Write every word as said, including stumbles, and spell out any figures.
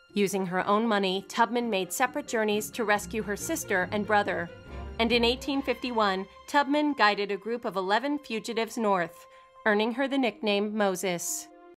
Using her own money, Tubman made separate journeys to rescue her sister and brother. And in eighteen fifty-one, Tubman guided a group of eleven fugitives north, earning her the nickname Moses.